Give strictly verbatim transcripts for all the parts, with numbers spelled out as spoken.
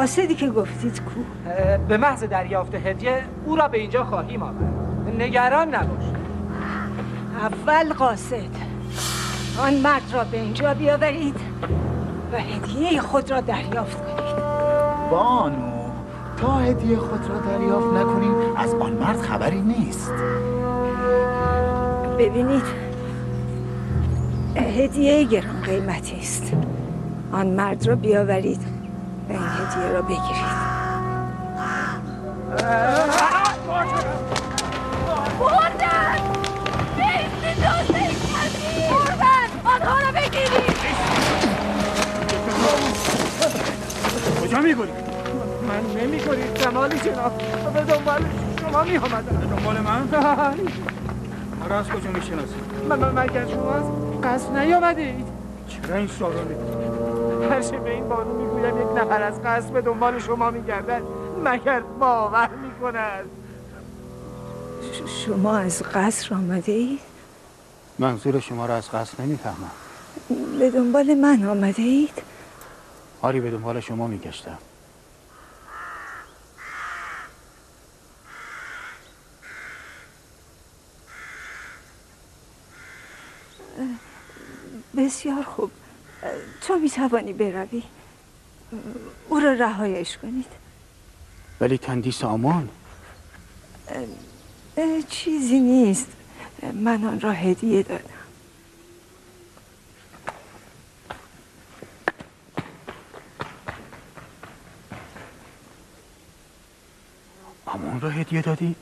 قاصدی که گفتید کو؟ به محض دریافت هدیه او را به اینجا خواهیم آورد. نگران نباش. اول قاصد آن مرد را به اینجا بیاورید و هدیه خود را دریافت کنید. بانو، تا هدیه خود را دریافت نکنیم از آن مرد خبری نیست. ببینید، هدیه گران قیمتی است. آن مرد را بیاورید و این هدیه را بگیرید. بردن! بیستی دوسته کسی! بردن! آنها را بگیرید! کجا میگوری؟ من نمیگوری جمالی جناب. به دنبال شما می آمدم. به دنبال من؟ مرا از کجا میشناسی؟ من مگر شما از قصد نیامدید؟ چرا این سوال رو میکنی؟ هرچه به این بانو میگویم یک نفر از قصد به دنبال شما میگردد مگر باور میکند؟ شما از قصر آمده اید؟ منظور شما را از قصد نمیفهمم. به دنبال من آمده اید؟ آری، به دنبال شما میگشتم. بسیار خوب. تو میتوانی بروی. او را رهایش کنید. ولی تندیس آمان؟ چیزی نیست. من آن را هدیه دادم. آمون را هدیه دادید؟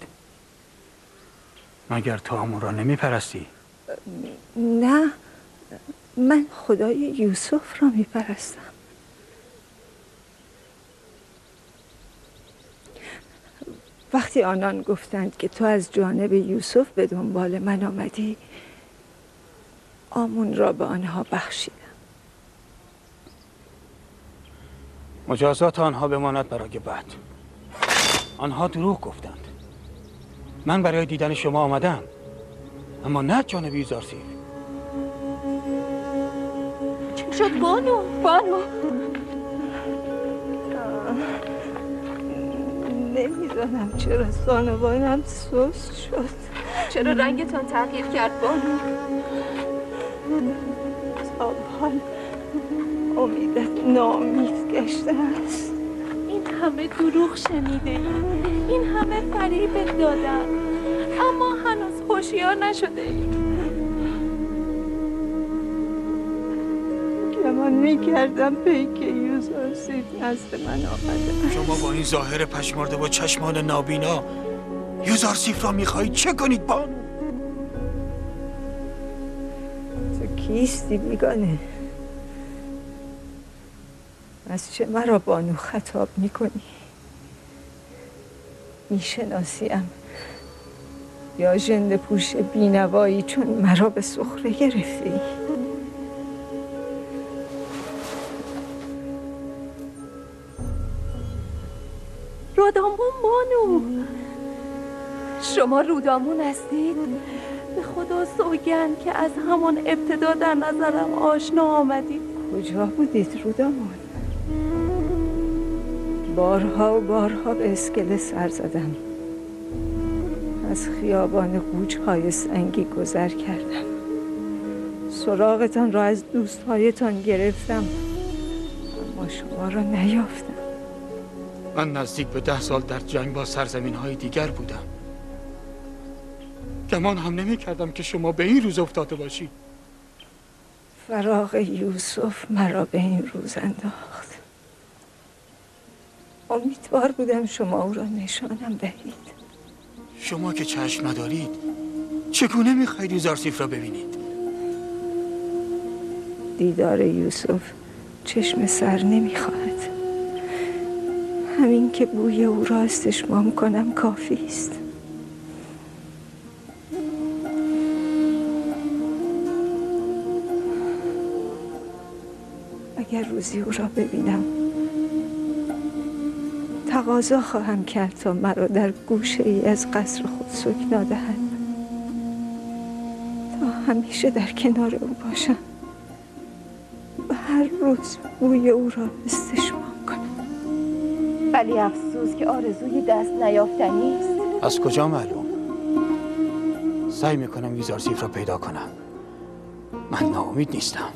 مگر تو آمون را نمیپرستی؟ نه، من خدای یوسف را میپرستم. وقتی آنان گفتند که تو از جانب یوسف به دنبال من آمدی، آمون را به آنها بخشیدم. مجازات آنها بماند برای بعد. آنها دروغ گفتند. من برای دیدن شما آمدم، اما نه جانب یوزارسیف. چه شد بانو؟ بانو نمیدانم چرا زانوانم سست شد. چرا رنگتان تغییر کرد بانو؟ تا حال امیدت ناامید گشته است. این همه دروغ شنیده ای، این همه فریب دادن، اما هنوز هوشیار نشده ای. گمان میکردم پیک یوزارسیف نزد من آمده. شما با این ظاهر پشمرده و چشمان نابینا یوزارسیف را میخواهید چه کنید بانو؟ تو کیستی بیگانه؟ از چه مرا بانو خطاب میکنی؟ میشناسیم یا ژنده پوش بینوایی چون مرا به سخره گرفتی؟ رودامون بانو، شما رودامون هستید؟ به خدا سوگند که از همان ابتدا در نظرم آشنا آمدید. کجا بودید رودامون؟ بارها و بارها به اسکله سر زدم. از خیابان قوچهای سنگی گذر کردم. سراغتان را از دوستهایتان گرفتم، اما شما را نیافتم. من نزدیک به ده سال در جنگ با سرزمین های دیگر بودم. گمان هم نمی کردم که شما به این روز افتاده باشید. فراق یوسف مرا به این روز انداخت. امیدوار بودم شما او را نشانم دهید. شما که چشم ندارید چگونه میخواید یوزارسیف را ببینید؟ دیدار یوسف چشم سر نمیخواهد. همین که بوی او را استشمام کنم کافی است. اگر روزی او را ببینم تقاضا خواهم کرد تا مرا در گوشه ای از قصر خود سکنا دهد تا همیشه در کنار او باشم و هر روز بوی او را استشمام کنم. ولی افسوس که آرزوی دست نیافتنی است. از کجا معلوم؟ سعی میکنم یوزارسیف را پیدا کنم. من ناامید نیستم.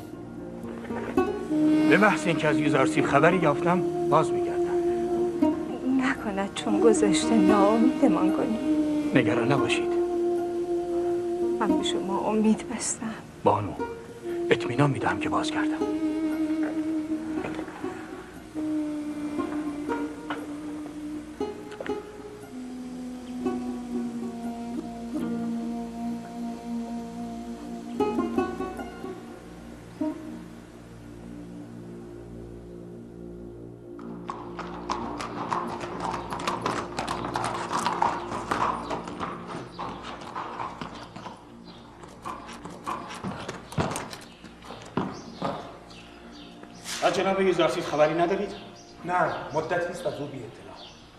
به محض اینکه از یوزارسیف خبری یافتم باز میگردم. نکند چون گذشته ناامیدمان کنی. نگران نباشید. من به شما امید بستم. بانو، اطمینان میدم که بازگردم. از جناب یوزارسیف خبری ندارید؟ نه، مدتی است از او بی اطلاع.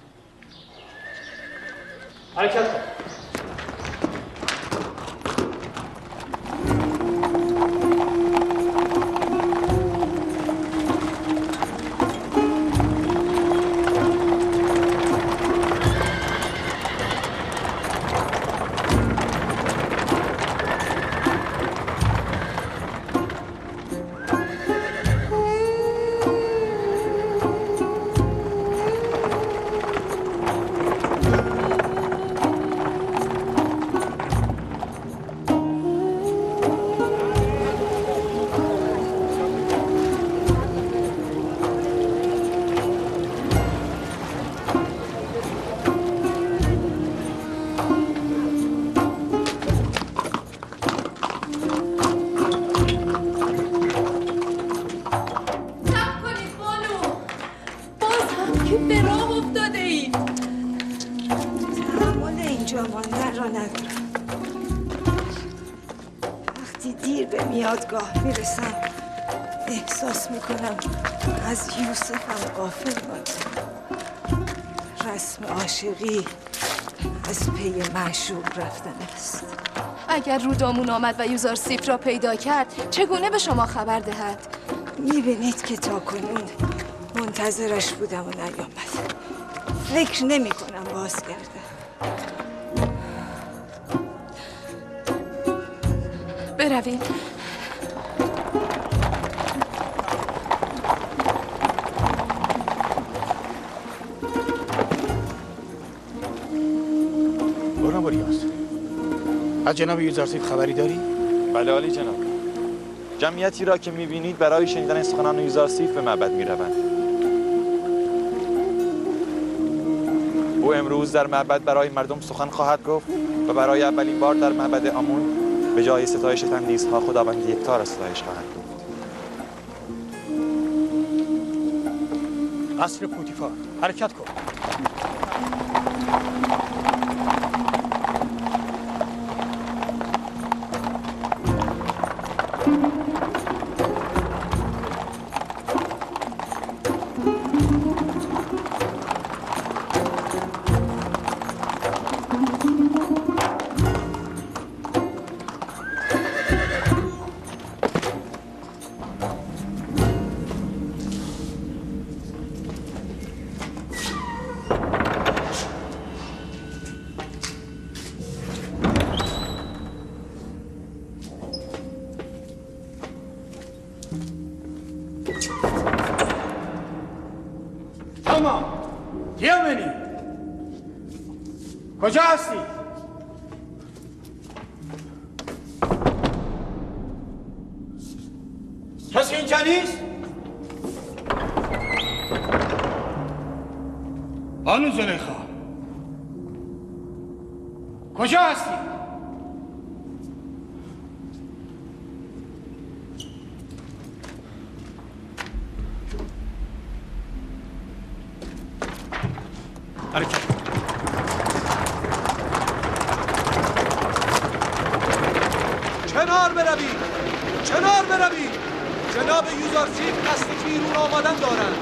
حرکت کن. یادگاه میرسم احساس میکنم از یوسفم غافل ماندم. رسم عاشقی از پی معشوق رفتن است. اگر رودامون آمد و یوزارسیف را پیدا کرد چگونه به شما خبر دهد؟ میبینید که تا کنون منتظرش بودم و نیامد. فکر نمی کنم بازگردم. برویم. از جناب یوزارسیف خبری داری؟ بله عالی جناب. جمعیتی را که می‌بینید برای شنیدن سخنان یوزارسیف به معبد می‌روند. او امروز در معبد برای مردم سخن خواهد گفت و برای اولین بار در معبد آمون به جای ستایش تندیس‌ها خداوند یکتا را ستایش خواهد گفت. قصر پوتیفار، حرکت کن. کجا هستی؟ کسی اینجا نیست؟ بانو زلیخا کجا هستی؟ حرکت. کنار بروید، کنار بروید. جناب یوزارسیف قصد بیرون آمدن دارند.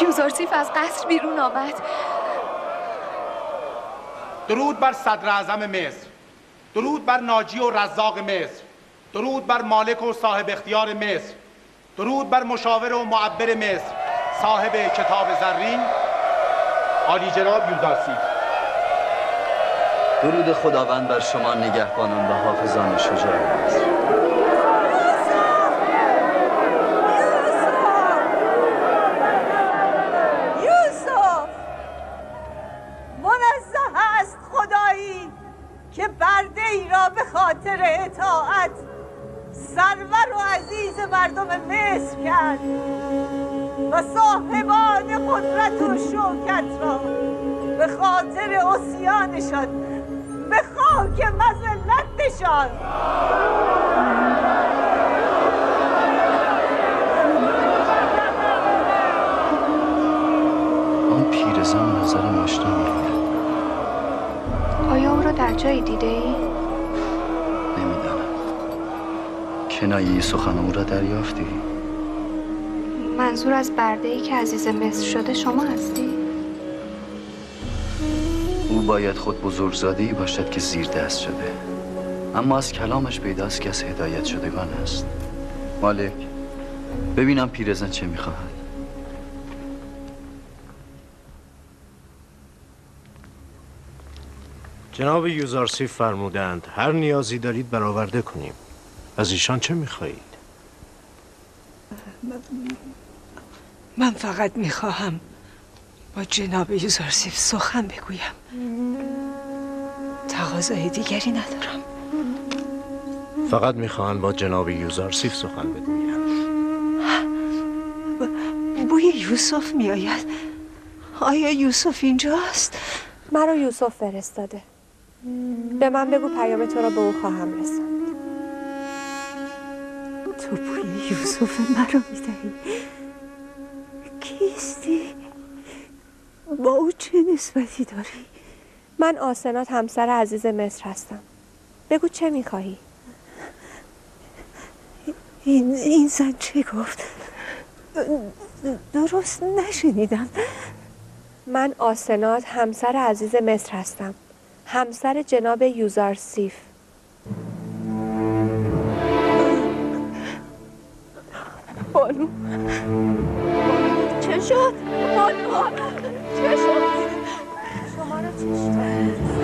یوزارسیف از قصر بیرون آمد. درود بر صدر اعظم مصر، درود بر ناجی و رزاق مصر، درود بر مالک و صاحب اختیار مصر، درود بر مشاور و معبر مصر، صاحب کتاب زرین، عالی جناب یوزارسیف. درود خداوند بر شما نگهبانان و حافظان شجاع مصر. یوسف، منزه است خدایی که برده ای را به خاطر اطاعت سرور و عزیز مردم مصر کرد و صاحبان قدرت و شوکت را به خاطر عصیانشان به خاک مذلتشان. آن پیرزن نظر آشنا می‌آید. آیا او را در جایی دیده ای؟ نمیدانم. کنایه سخن او را دریافتی؟ منظور از برده ای که عزیز مصر شده شما هستی؟ او باید خود بزرگزاده‌ای باشد که زیر دست شده، اما از کلامش پیداست که از هدایت شدگان است. مالک، ببینم پیرزن چه میخواهد. جناب یوزارسیف فرمودند هر نیازی دارید برآورده کنیم. از ایشان چه میخواهید؟ من فقط میخواهم با جناب یوزارسیف سخن بگویم. تقاضای دیگری ندارم. فقط میخواهند با جناب یوزارسیف سخن بگویم. بوی یوسف میآید. آیا یوسف اینجاست؟ مرا یوسف فرستاده. به من بگو پیام تو را به او خواهم رساند. تو بوی یوسف مرا میدهی. کیستی؟ با او چه نسبتی داری؟ من آسنات همسر عزیز مصر هستم. بگو چه میخواهی؟ این, این زن چه گفت؟ درست نشنیدم. من آسنات همسر عزیز مصر هستم. همسر جناب یوزارسیف. بانو چه شد؟ بانو چه شد؟ شما را چه شد؟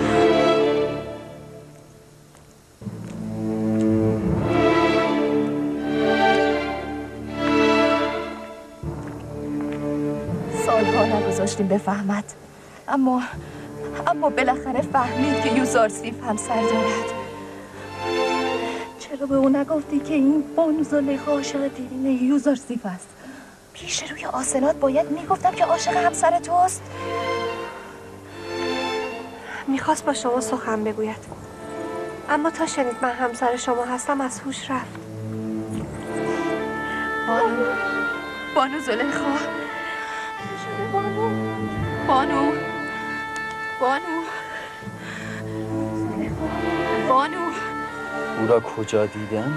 سالها نگذاشتیم بفهمد، اما اما بالاخره فهمید که یوزارسیف همسر دارد. چرا به او نگفتی که این بانو زلیخا عاشق دیرینه یوزارسیف است؟ پیش روی آسنات باید میگفتم که عاشق همسر توست. میخواست با شما سخن بگوید، اما تا شنید من همسر شما هستم از هوش رفت. بانو بانو زلیخا بانو بانو بانو بانو او را کجا دیدن؟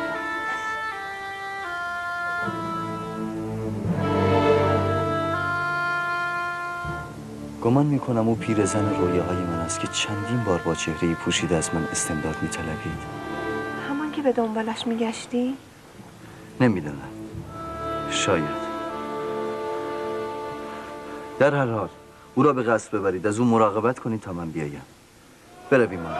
گمان میکنم او پیرزن رویاهای من است که چندین بار با چهره‌ای پوشیده از من استمداد میطلبید. همان که به دنبالش میگشتی؟ نمیدانم. شاید. در هر حال او را به قصر ببرید، از او مراقبت کنید تا من بیایم. برویم ما.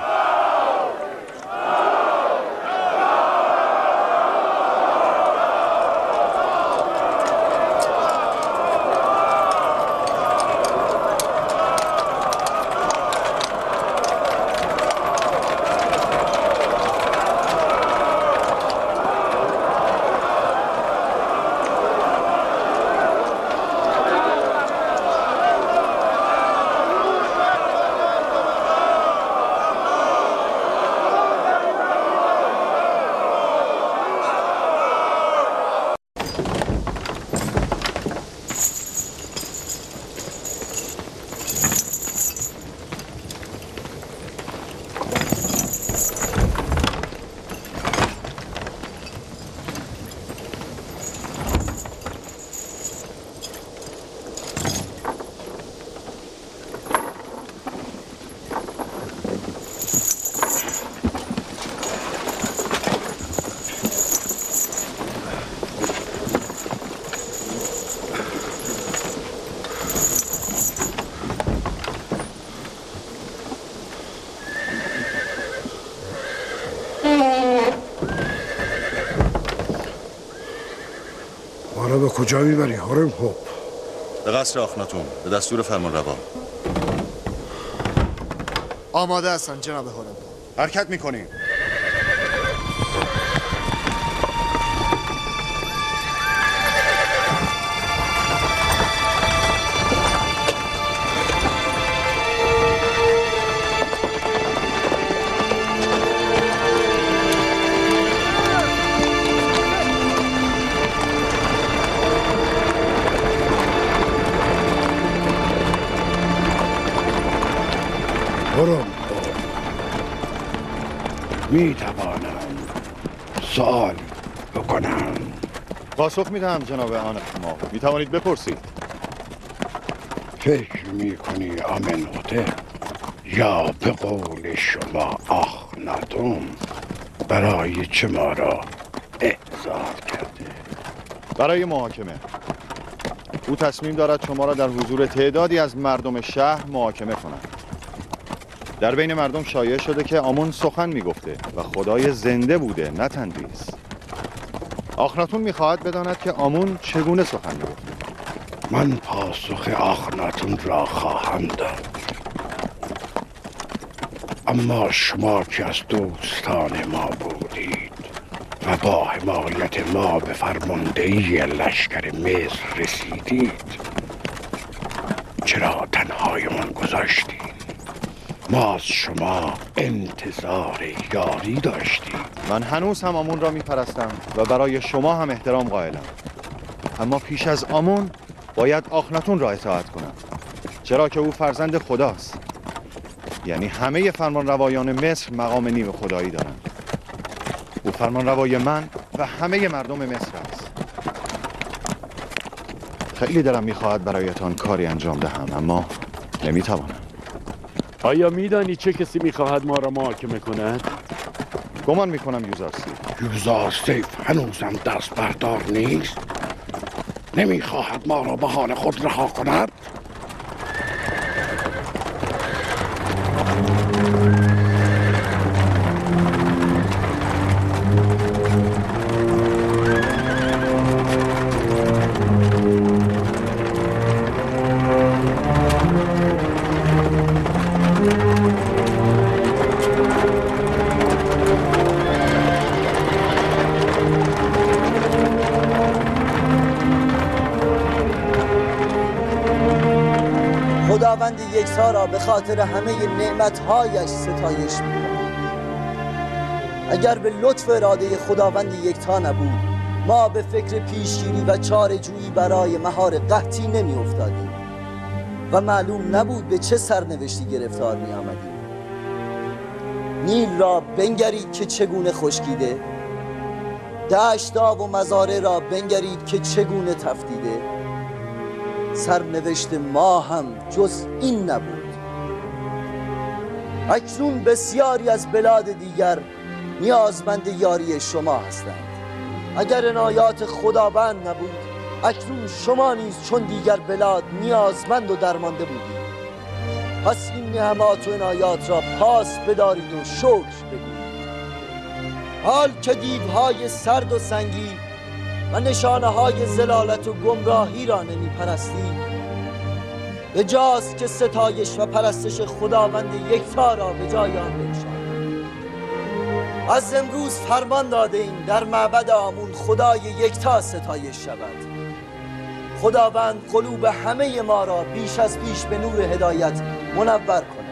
را به کجا میبری هارم خوب؟ به قصر آخناتون به دستور فرمان روا. آماده هستن جناب هارم. حرکت میکنیم. هارم می توانم سوال بکنم؟ پاسخ میدهم جناب آن ما. می توانید بپرسید. فکر می کنی آمنوته یا به قول شما آخناتون برای چه ما را احضار کرده؟ برای محاکمه. او تصمیم دارد شما را در حضور تعدادی از مردم شهر محاکمه کند. در بین مردم شایع شده که آمون سخن میگفته و خدای زنده بوده نه تندیس. آخناتون میخواهد بداند که آمون چگونه سخن میگفته. من پاسخ آخناتون را خواهم داد، اما شما که از دوستان ما بودید و با حمایت ما به فرماندهی لشکر مصر رسیدید، چرا تنهایمان گذاشتید؟ ما از شما انتظار یاری داشتیم. من هنوز هم آمون را میپرستم و برای شما هم احترام قائلم، اما پیش از آمون باید آخناتون را اطاعت کنم، چرا که او فرزند خداست. یعنی همه فرمان روایان مصر مقام نیم خدایی دارند. او فرمان روای من و همه مردم مصر است. خیلی دلم میخواهد برایتان کاری انجام دهم، اما نمیتوانم. آیا میدانی چه کسی میخواهد ما را محاکمه کند؟ گمان میکنم یوزارسیف. یوزارسیف هنوزم دست بردار نیست؟ نمیخواهد ما را به حال خود رها کند؟ خداوند یکتا را به خاطر همه نعمتهایش ستایش می‌کنم. اگر به لطف اراده خداوند یکتا نبود، ما به فکر پیشگیری و چاره‌جویی برای مهار قحطی نمی‌افتادیم و معلوم نبود به چه سرنوشتی گرفتار می‌آمدیم. نیل را بنگرید که چگونه خشکیده، دشت‌ها و مزارع را بنگرید که چگونه تفدیده. سرنوشت ما هم جز این نبود. اکنون بسیاری از بلاد دیگر نیازمند یاری شما هستند. اگر عنایات خداوند نبود، اکنون شما نیز چون دیگر بلاد نیازمند و درمانده بودید. پس این نعمات و عنایات را پاس بدارید و شکر بگویید. حال که دیوهای سرد و سنگی و نشانه های زلالت و گمراهی را نمی پرستید، به جاست که ستایش و پرستش خداوند یکتا را به جای آن بنشانید. از امروز فرمان داده ایم در معبد آمون خدای یکتا ستایش شود. خداوند قلوب همه ما را بیش از پیش به نور هدایت منور کند.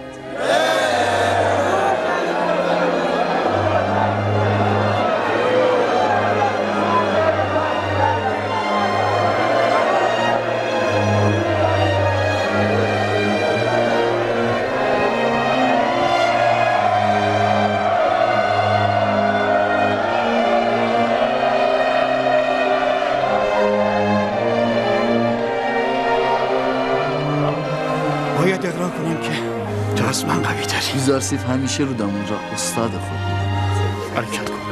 باید اقرار کنم که تو از من قوی تری. یوزارسیف همیشه رو دامون را استاد خود بود. حرکت کن.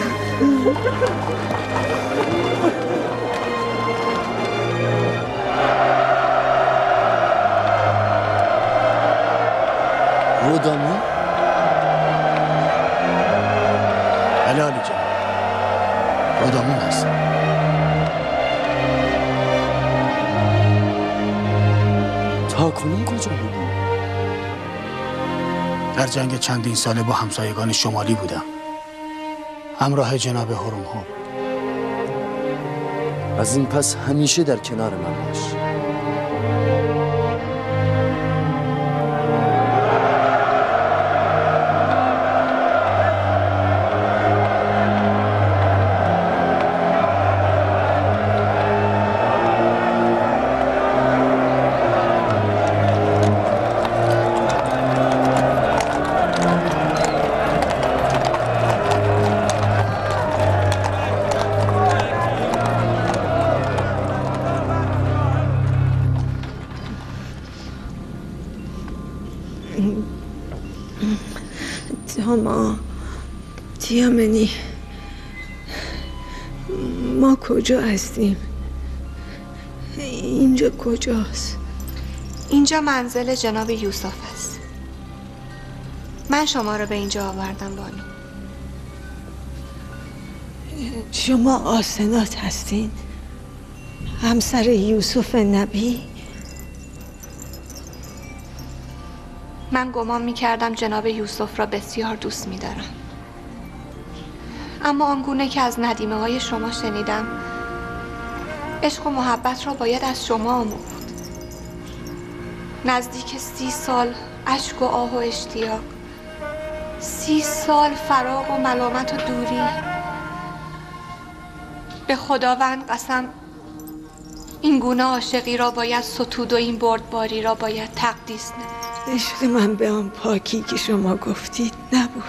رودامون؟ بله علی جان، رودامون هست. هاکنون کجا بودی؟ در جنگ چندین ساله با همسایگان شمالی بودم، همراه جناب هرم ها. از این پس همیشه در کنار من باش. تاما تیامنی، ما کجا هستیم؟ اینجا کجاست؟ اینجا منزل جناب یوسف است. من شما رو به اینجا آوردم بانو. شما آسنات هستین؟ همسر یوسف نبی؟ من گمان می کردم جناب یوسف را بسیار دوست می دارم. اما آنگونه که از ندیمه های شما شنیدم، عشق و محبت را باید از شما آموخت. نزدیک سی سال اشک و آه و اشتیاق، سی سال فراق و ملامت و دوری. به خداوند قسم این گونه عاشقی را باید ستود و این بردباری را باید تقدیس نمود. عشق من به آن پاکی که شما گفتید نبود.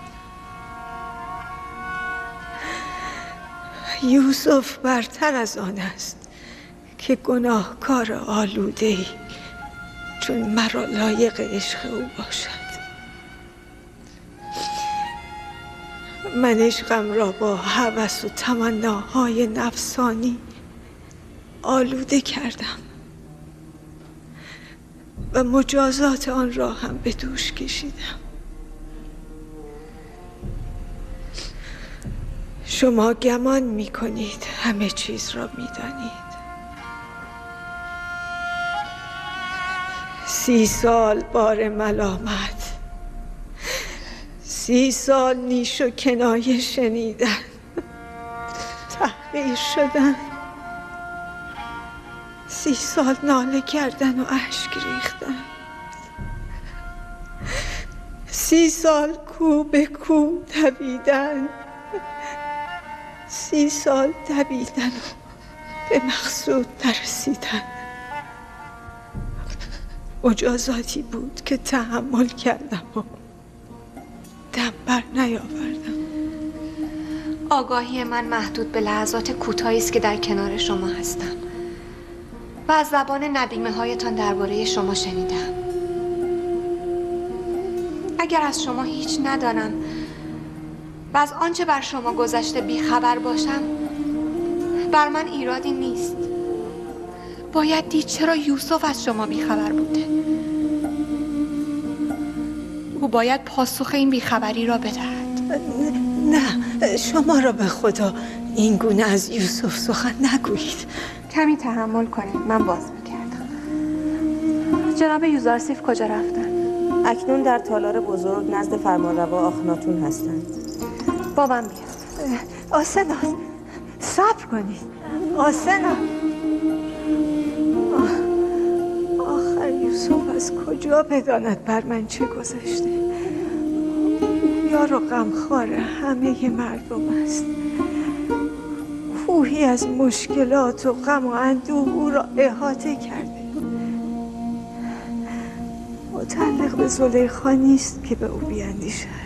یوسف برتر از آن است که گناهکار آلوده‌ای چون مرا لایق عشق او باشد. من عشقم را با هوس و تمناهای نفسانی آلوده کردم و مجازات آن را هم به دوش کشیدم. شما گمان می کنید همه چیز را می دانید. سی سال بار ملامت، سی سال نیش و کنایه شنیدن، تحقیر شدن، سی سال ناله کردن و اشک ریختن، سی سال کو به کو دویدن، سی سال دویدن و به مقصود نرسیدن. مجازاتی بود که تحمل کردم و دم بر نیاوردم. آگاهی من محدود به لحظات کوتاهی است که در کنار شما هستم و از زبان ندیمه هایتان درباره شما شنیدم. اگر از شما هیچ ندانم و از آنچه بر شما گذشته بیخبر باشم، بر من ایرادی نیست. باید دید چرا یوسف از شما بیخبر بوده. او باید پاسخ این بیخبری را بدهد. نه، شما را به خدا این گونه از یوسف سخن نگویید. کمی تحمل کنید، من باز میکردم. جناب یوزارسیف کجا رفتن؟ اکنون در تالار بزرگ نزد فرمانروا آخناتون هستند. بابم بیاد. آسنات، صبر کنید. آسنات، آخر یوسف از کجا بداند بر من چه گذشته؟ یار و غمخوار همه مردم است. کوهی از مشکلات و غم و اندوه او را احاطه کرده. متعلق به زلیخا نیست که به او بیاندیشد.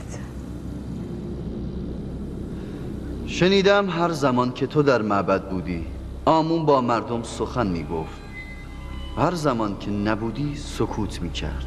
شنیدم هر زمان که تو در معبد بودی آمون با مردم سخن می گفت، هر زمان که نبودی سکوت می کرد.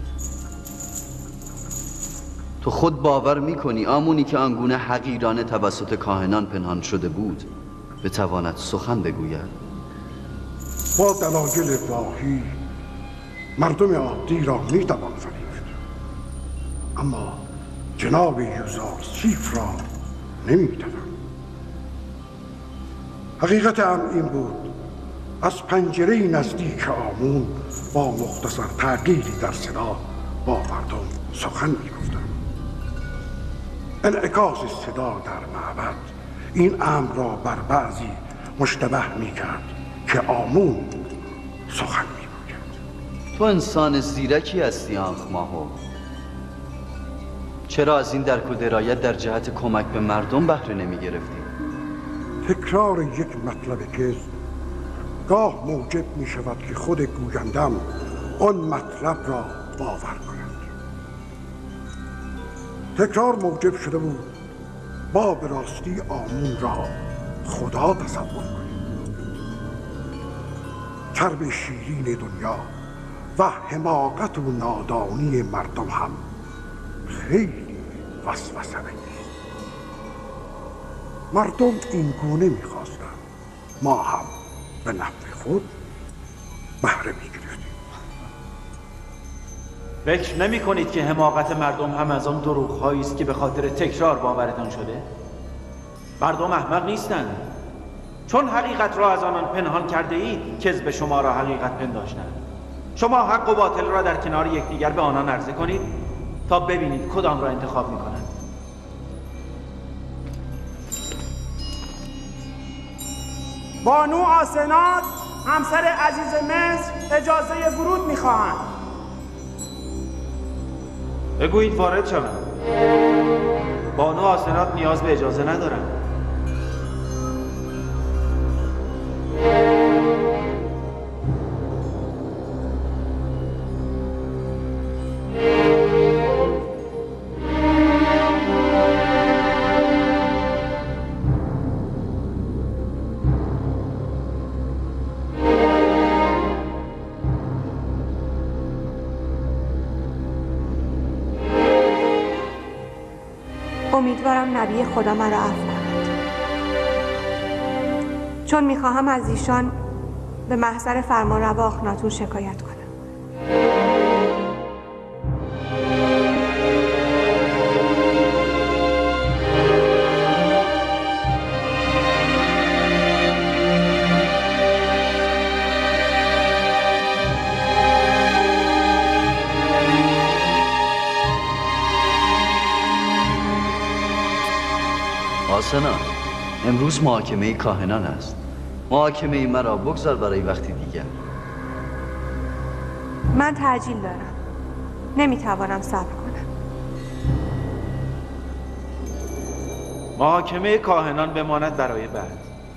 تو خود باور می کنی آمونی که آنگونه حقیرانه توسط کاهنان پنهان شده بود بتواند سخن بگوید؟ با دلایل واهی مردم عادی را می توان فریفت، اما جناب یوزارسیف را نمی توان. حقیقت امر این بود از پنجره نزدیک آمون با مختصر تغییری در صدا با مردم سخن می‌گفتم. انعکاس صدا در معبد این امر را بر بعضی مشتبه می‌کرد که آمون سخن می‌گوید. تو انسان زیرکی هستی آنخ ماهو. چرا از این درک و درایت در جهت کمک به مردم بهره نمی‌گرفتی؟ تکرار یک مطلب که گاه موجب می شود که خود گویندم آن مطلب را باور کند. تکرار موجب شده بود با به راستی آمون را خدا تصور کنید. چرب شیرین دنیا و حماقت و نادانی مردم هم خیلی وسوسه انگیز. مردم این گونه می‌خواستند، ما هم به نفع خود بهره می‌گرفتیم. فکر نمی کنید که حماقت مردم هم از آن دروغ‌هایی است که به خاطر تکرار باورتان شده؟ مردم احمق نیستند. چون حقیقت را از آنان پنهان کرده اید، کذب شما را حقیقت پنداشتند. شما حق و باطل را در کنار یکدیگر به آنان عرضه کنید تا ببینید کدام را انتخاب می‌کنند. بانو آسنات همسر عزیز مصر اجازه ورود میخواهند. بگویید وارد شوند. بانو آسنات نیاز به اجازه ندارند. امیدوارم نبی خدا مرا عفو کند، چون میخواهم از ایشان به محضر فرمانروا آخناتون شکایت کنم. آسنات، امروز محاکمه کاهنان است. محاکمه مرا بگذار برای وقتی دیگر. من تعجیل دارم، نمیتوانم صبر کنم. محاکمه کاهنان بماند برای بعد.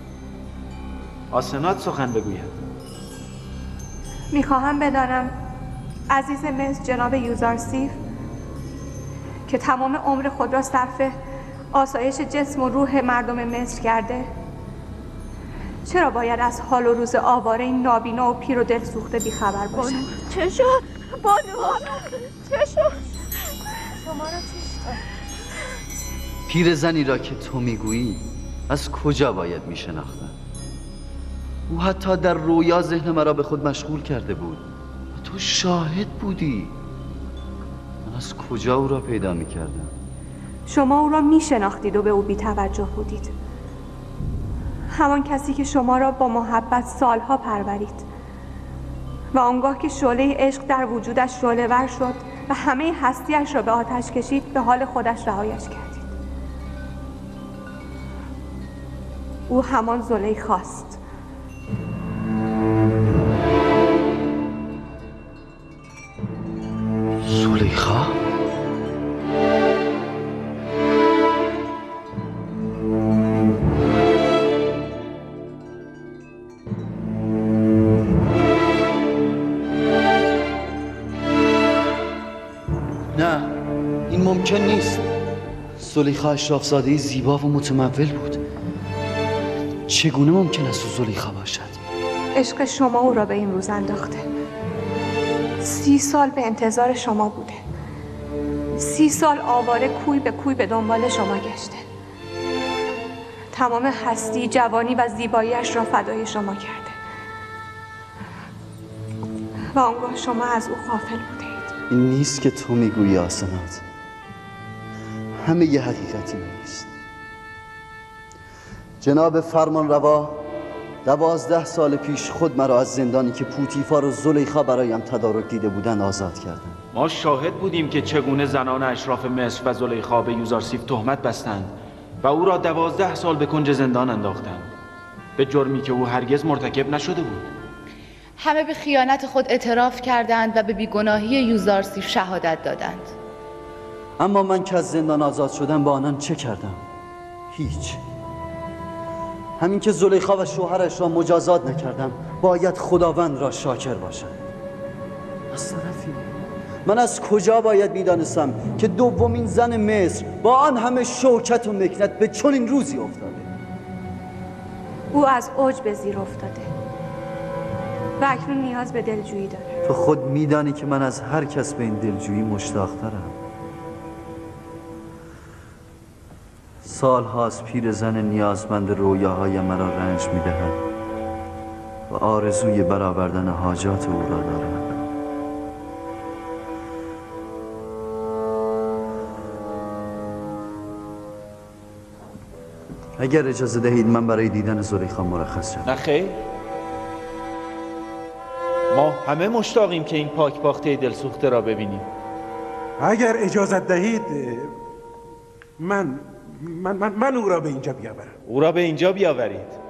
آسنات سخن بگوید. میخواهم بدانم عزیز مصر جناب یوزارسیف که تمام عمر خود را صرف آسایش جسم و روح مردم مصر کرده، چرا باید از حال و روز آواره این نابینا و پیر و دل سوخته بیخبر باشد؟ چه شد؟ بانو چه شد؟ شما را چی شد؟ پیرزنی را که تو میگویی از کجا باید میشناختم؟ او حتی در رویا ذهن مرا به خود مشغول کرده بود و تو شاهد بودی. من از کجا او را پیدا میکردم؟ شما او را میشناختید و به او بی توجه بودید. همان کسی که شما را با محبت سالها پرورید و آنگاه که شعله عشق در وجودش شعله‌ور شد و همه هستیش را به آتش کشید، به حال خودش رهایش کردید. او همان زلیخاست. زلیخا؟ نه، این ممکن نیست. زلیخا اشرافزاده زیبا و متمول بود. چگونه ممکن است او زلیخا باشد؟ عشق شما او را به این روز انداخته. سی سال به انتظار شما بوده. سی سال آواره کوی به کوی به دنبال شما گشته. تمام هستی، جوانی و زیباییش را فدای شما کرده و آنگاه شما از او غافل بودید. این نیست که تو میگویی آسنات. همه یه حقیقتی نیست. جناب فرمان روا دوازده سال پیش خود مرا از زندانی که پوتیفار و زلیخا برایم تدارک دیده بودند آزاد کردند. ما شاهد بودیم که چگونه زنان اشراف مصر و زلیخا به یوزارسیف تهمت بستند و او را دوازده سال به کنج زندان انداختند به جرمی که او هرگز مرتکب نشده بود. همه به خیانت خود اعتراف کردند و به بیگناهی یوزارسیف شهادت دادند. اما من که از زندان آزاد شدم با آنان چه کردم؟ هیچ. همین که زلیخا و شوهرش را مجازات نکردم باید خداوند را شاکر باشم. از طرفی من از کجا باید میدانستم که دومین زن مصر با آن همه شوکت و مکنت به چنین روزی افتاده؟ او از اوج به زیر افتاده و اکنون نیاز به دلجویی داره. تو خود میدانی که من از هر کس به این دلجویی مشتاق‌ترم. سال هاست پیرزن نیازمند رویاهای مرا رنج میدهد و آرزوی برآوردن حاجات او را دارم. اگر اجازه دهید من برای دیدن زلیخا مرخص شدم. نه خیر، ما همه مشتاقیم که این پاک باخته دلسوخته را ببینیم. اگر اجازت دهید من من من, من او را به اینجا بیاورم. او را به اینجا بیاورید.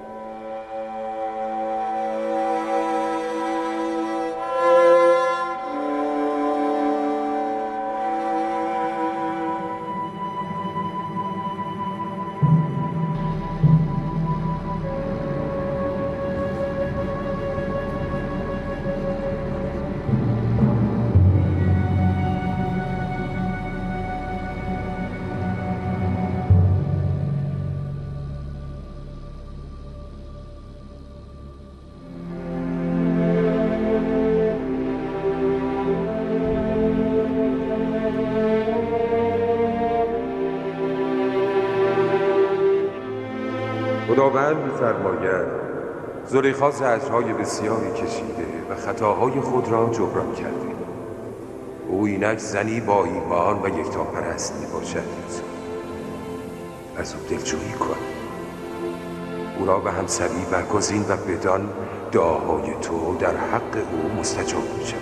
خداوند می‌فرماید زلیخا زجرهای بسیاری کشیده و خطاهای خود را جبران کرده. او اینک زنی با ایمان و یکتاپرست میباشد. از او دلجویی کن، او را به همسری برگزین و بدان دعاهای تو در حق او مستجاب می‌شود.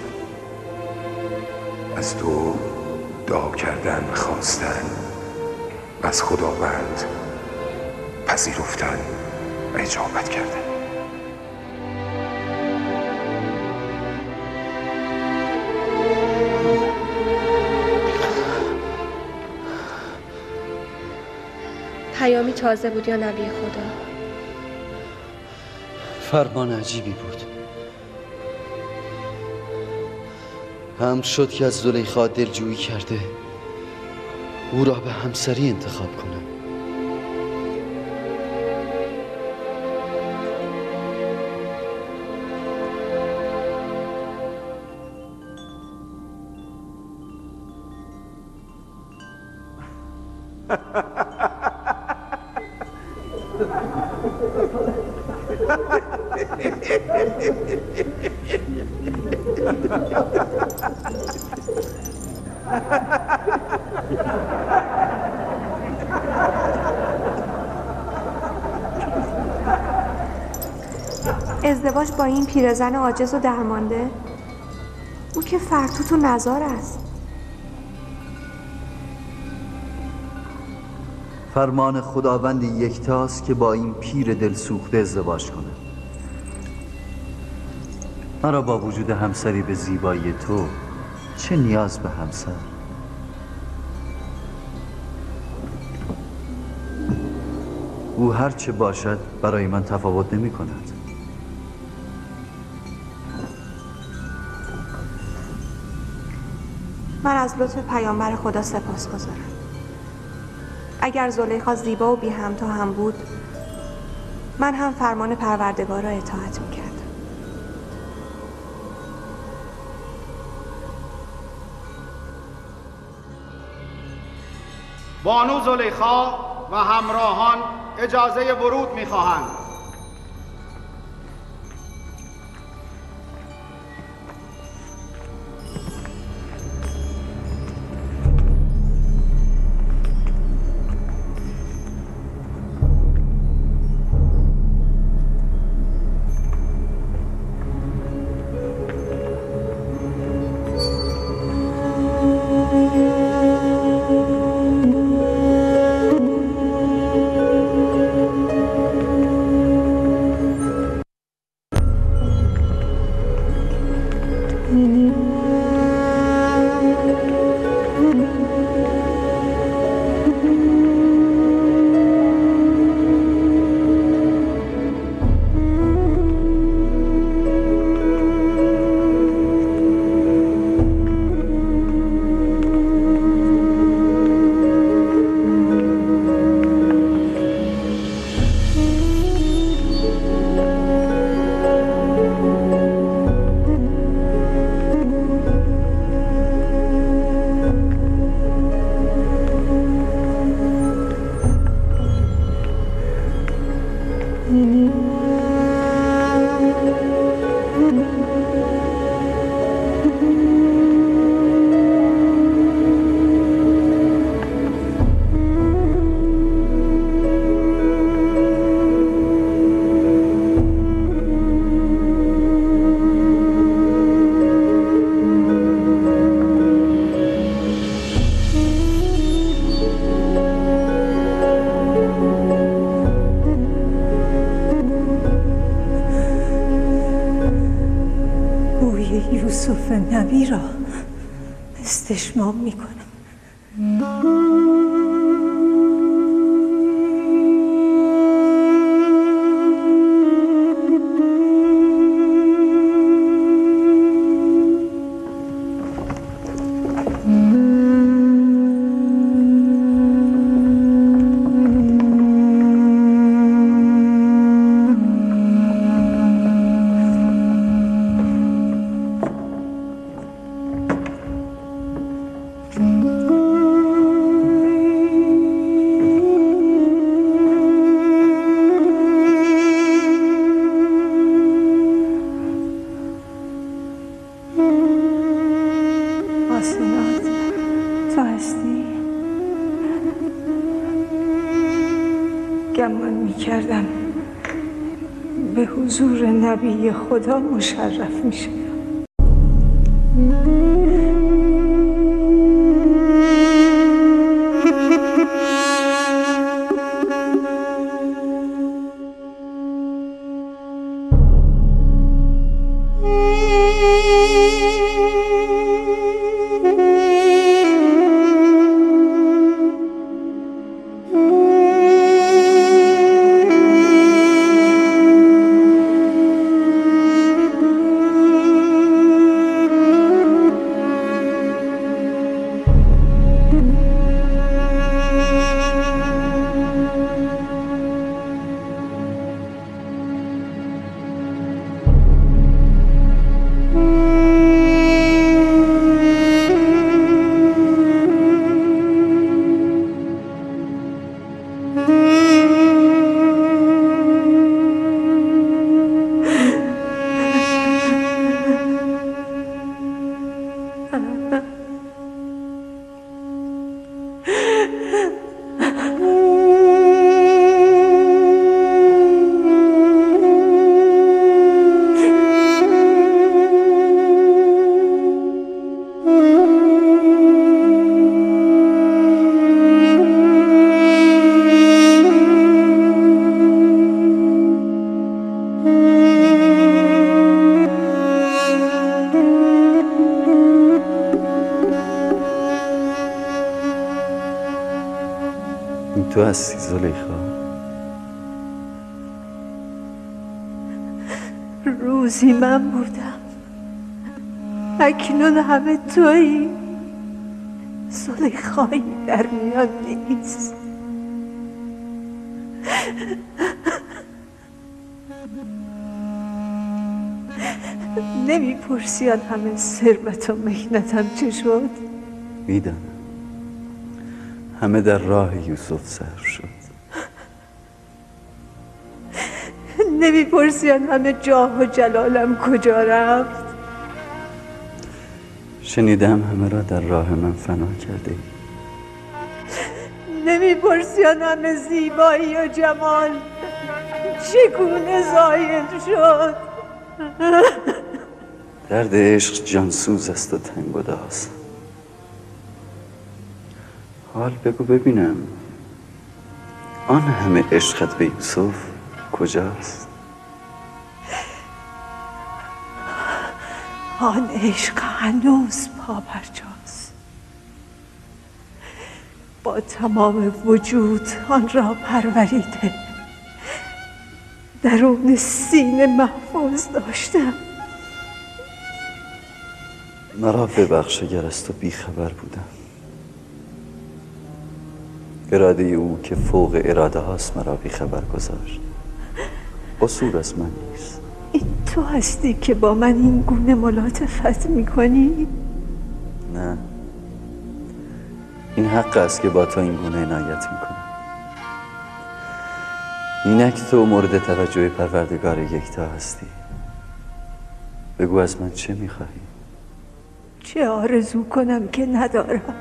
از تو دعا کردن و خواستن و از خداوند پذیرفتن و اجابت کردن. پیامی تازه بود یا نبی خدا؟ فرمان عجیبی بود. هم شد که از زلیخا دلجویی کرده او را به همسری انتخاب کنم. ازدواج با این پیرزن عاجز و درمانده؟ او که فرتوت و نزار است. فرمان خداوند یکتاست که با این پیر دلسوخته ازدواج کنه. مرا با وجود همسری به زیبایی تو چه نیاز به همسر؟ او هر چه باشد برای من تفاوت نمی کند. من از لطف پیامبر خدا سپاسگزارم. اگر زلیخا زیبا و بی همتا هم بود، من هم فرمان پروردگار را اطاعت میکردم. بانو زلیخا و همراهان اجازه ورود میخواهند. نبی را استشمام میکنم. گمان میکردم به حضور نبی خدا مشرف میشه. تو هستی زلیخا؟ روزی من بودم، اکنون همه تویی. زلیخایی در میان نیست. نمیپرسی آن همه ثروت و محنتم چه شد؟ میدانم همه در راه یوسف صرف شد. نمیپرسی آن همه جاه و جلالم کجا رفت؟ شنیدم همه را در راه من فنا کرده ای. نمیپرسی آن همه زیبایی و جمال چگونه زایل شد؟ درد عشق جانسوز است و تنگ و داز. حال بگو ببینم آن همه عشقت به یوسف کجاست؟ آن عشق هنوز پابرجاست. با تمام وجود آن را پروریده درون سینه محفوظ داشتم. مرا ببخش اگر از تو بیخبر بودم. اراده او که فوق اراده هاست مرا بیخبر گذاشت. قصور از من نیست. این تو هستی که با من این گونه ملاطفت میکنی؟ نه، این حق است که با تو این گونه عنایت میکنم. اینک تو مورد توجه پروردگار یکتا هستی. بگو از من چه میخواهی؟ چه آرزو کنم که ندارم.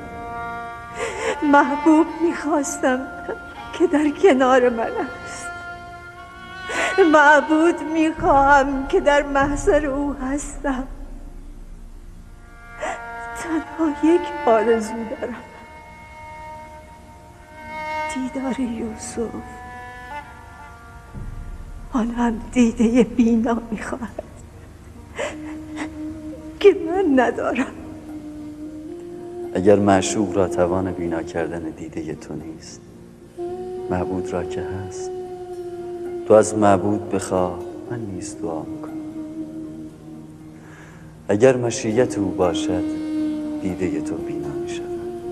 محبوب میخواستم که در کنار من است. معبود میخواهم که در محضر او هستم. تنها یک آرزو دارم، دیدار یوسف. آن هم دیده بینا میخواهد که من ندارم. اگر معشوق را توان بینا کردن دیده تو نیست، معبود را که هست. تو از معبود بخواه، من نیز دعا میکنم. اگر مشیت او باشد، دیده تو بینا میشود.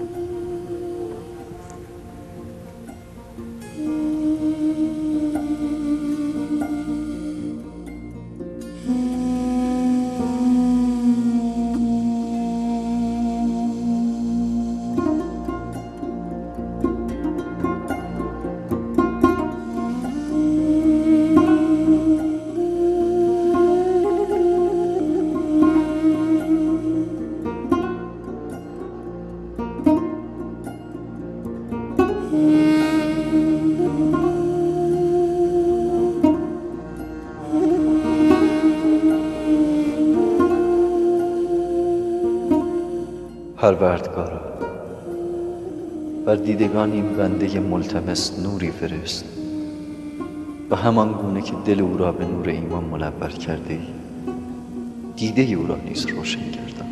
پروردگارا، بر دیدگان این بنده ملتمس نوری فرست و همان گونه که دل او را به نور ایمان منور کرده ای، دیده او را نیز روشن گردان.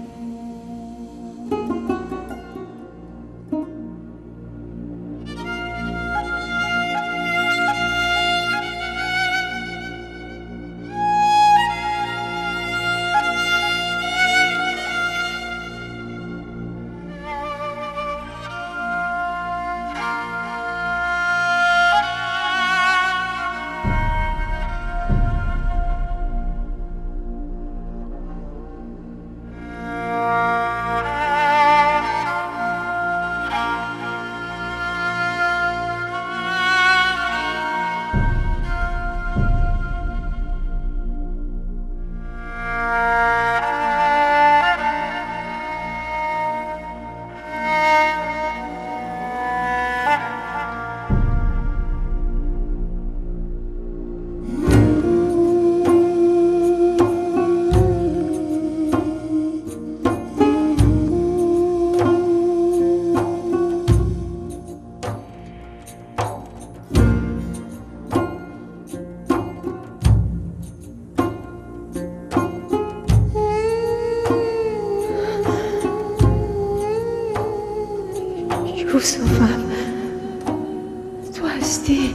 یوسفم، تو هستی؟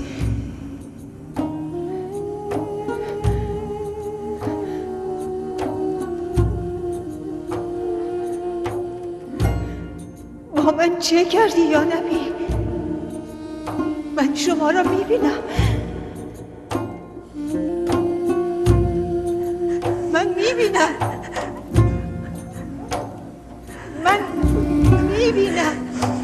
با من چه کردی یا نبی؟ من شما را میبینم، من میبینم، من میبینم.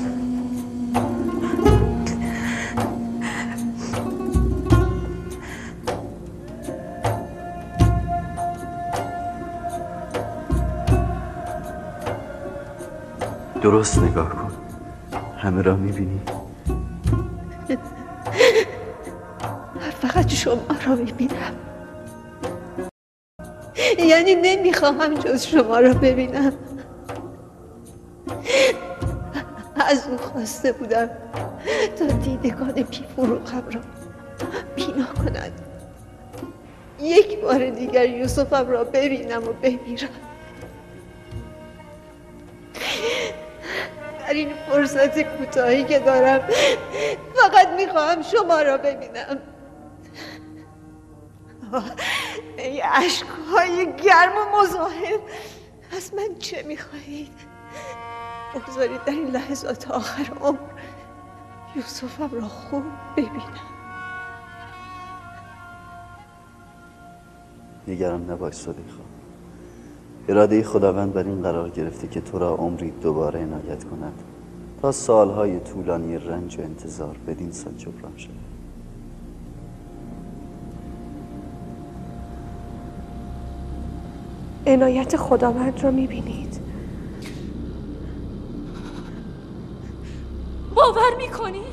درست نگاه کن، همه را میبینی؟ فقط شما را میبینم، یعنی نمیخواهم جز شما را ببینم. از او خواسته بودم تا دیدگان بی فروغم را بینا کند، یک بار دیگر یوسفم را ببینم و بمیرم. در این فرصت کوتاهی که دارم فقط میخواهم شما را ببینم. ای اشکهای گرم و مزاحم، از من چه میخواهید؟ بگذارید در این لحظات آخر عمر یوسفم را خوب ببینم. نگران نباش صدیقا، اراده خداوند بر این قرار گرفته که تو را عمری دوباره عنایت کند تا سالهای طولانی رنج و انتظار بدین سان جبران شد. عنایت خداوند را میبینید؟ باور میکنید؟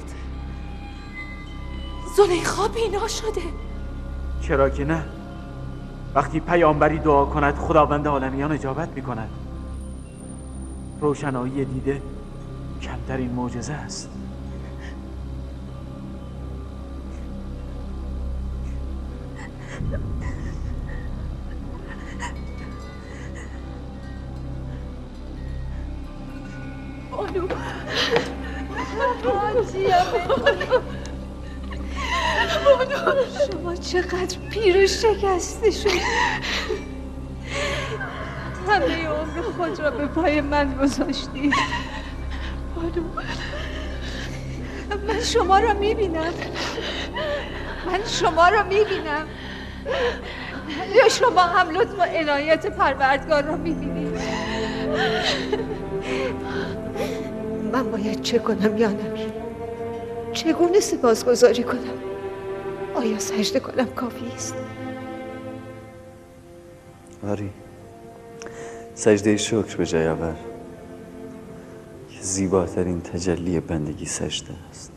زلیخا بینا شده. چرا که نه؟ وقتی پیامبری دعا کند خداوند عالمیان اجابت میکند. روشنایی دیده کمترین معجزه است. شما چقدر پیر و شکسته شد. همه عمر خود را به پای من گذاشتید. بانو، من شما را میبینم. من شما را میبینم. یا شما هم لطف و عنایت پروردگار را میبینید؟ من باید چه کنم یا نبی؟ چگونه سپاسگزاری کنم؟ آیا سجده کنم کافی است؟ آری، سجده شکر به جای آور که زیباترین تجلی بندگی سجده است.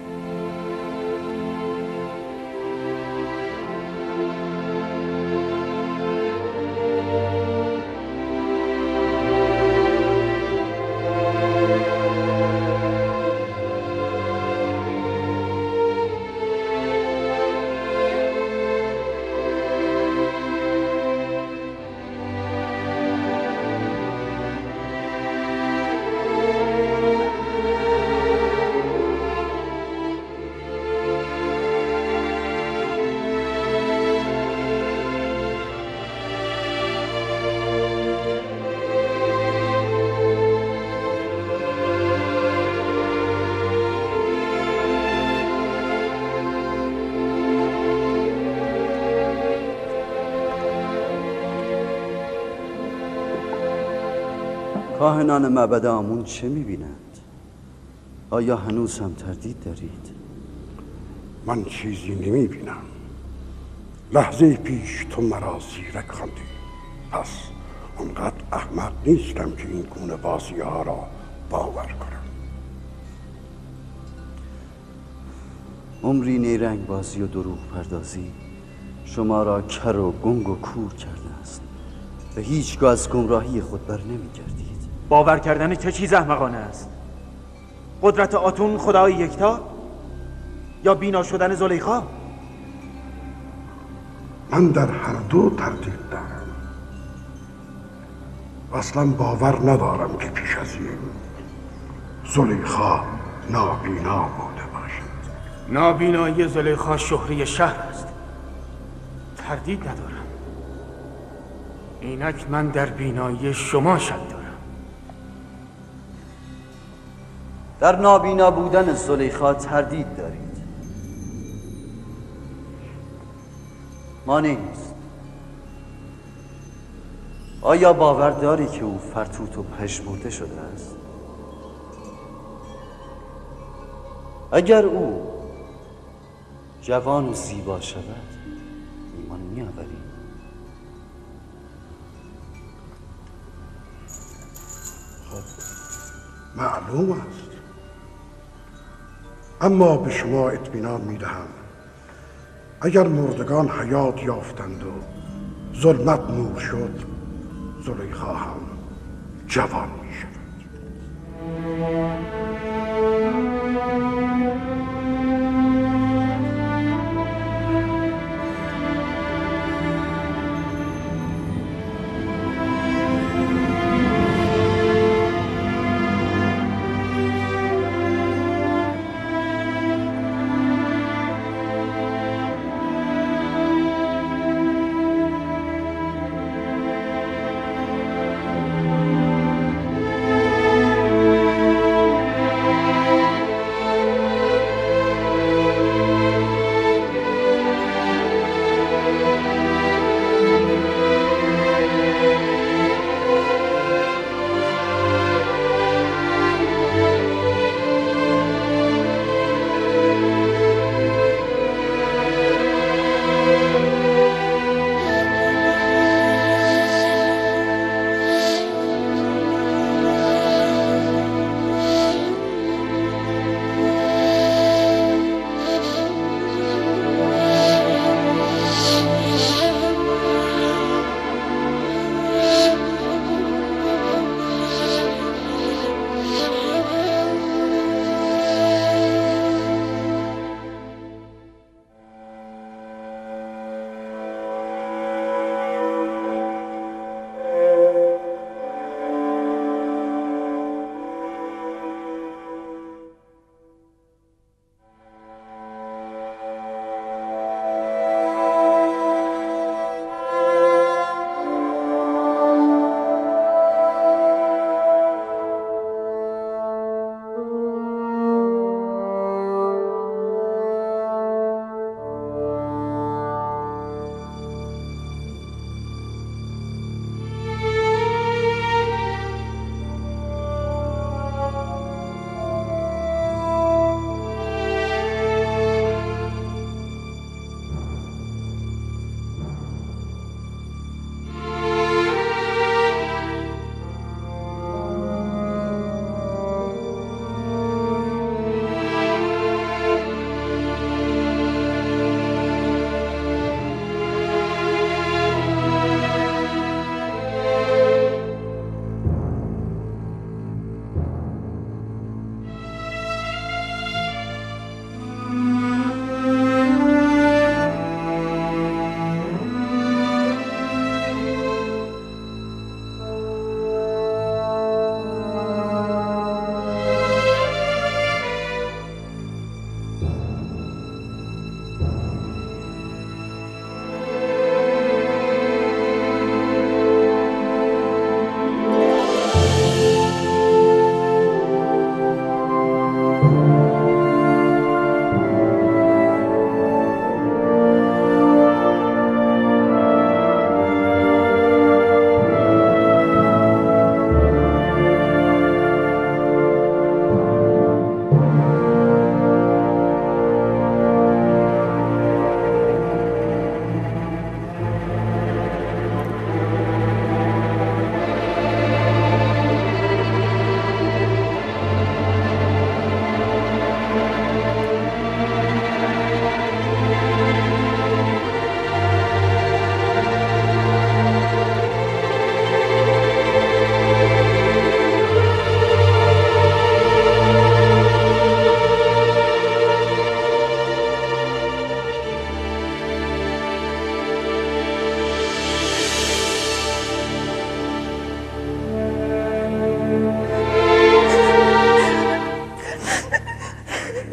کاهنان معبد آمون چه میبینند؟ آیا هنوز هم تردید دارید؟ من چیزی نمیبینم. لحظه پیش تو مرا زیرک خواندی، پس اونقدر احمق نیستم که این گونه بازی ها را باور کنم. عمری نیرنگ بازی و دروغ پردازی شما را کر و گنگ و کور کرده است و هیچگاه از گمراهی خود بر نمیگردید. باور کردن چه چیز احمقانه است؟ قدرت آتون خدای یکتا یا بینا شدن زلیخا؟ من در هر دو تردید دارم. اصلا باور ندارم که پیش از این زلیخا نابینا بوده باشد. نابینایی زلیخا شهره شهر است. تردید ندارم. اینک من در بینایی شما شک دارم. در نابینا بودن زلیخا تردید دارید. مانع نیست. آیا باور داری که او فرتوت و پژمرده شده است؟ اگر او جوان و زیبا شود ایمان می‌آوری؟ معلوم است، اما به شما اطمینان میدهم اگر مردگان حیات یافتند و ظلمت نور شد، زلیخا هم جوان می شود.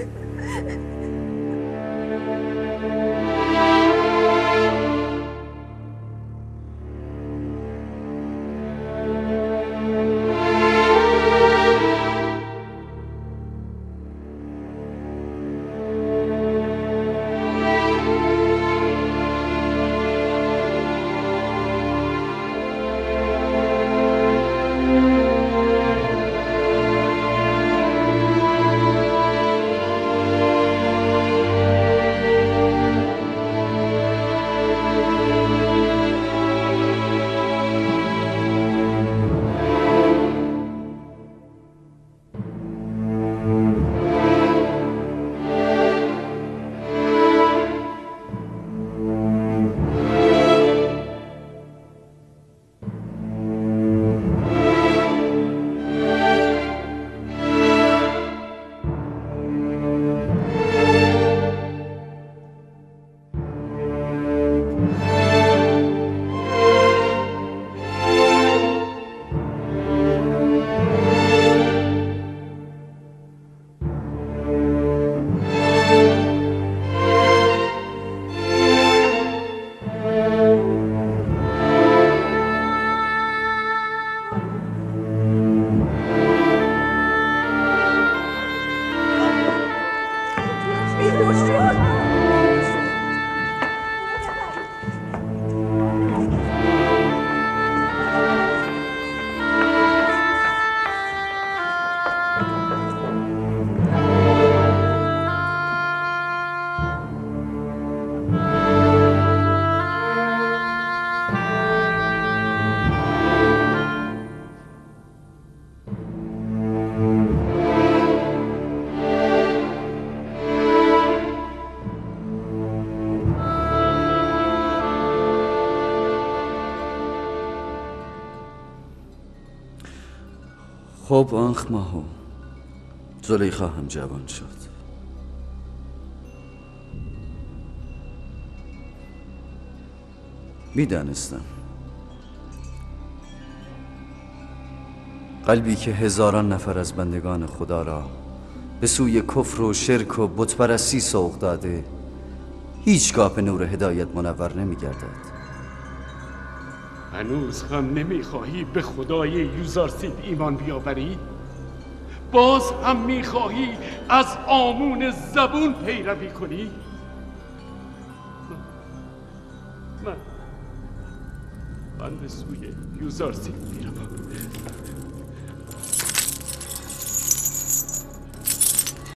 خب آنخ ماهو زلیخا هم جوان شد. میدانستم قلبی که هزاران نفر از بندگان خدا را به سوی کفر و شرک و بتپرستی سوق داده هیچگاه به نور هدایت منور نمیگردد. هنوز هم نمیخواهی به خدای یوزارسیف ایمان بیاوری؟ باز هم میخواهی از آمون زبون پیروی کنی؟ من من به سوی یوزارسیف میروم.